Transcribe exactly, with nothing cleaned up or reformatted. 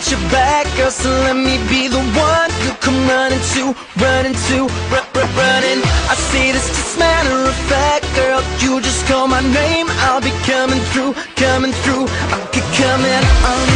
got your back, girl, so let me be the one you come running to, running to, run, run, running. I say this just matter of fact, girl, you just call my name, I'll be coming through, coming through, I'll be coming on.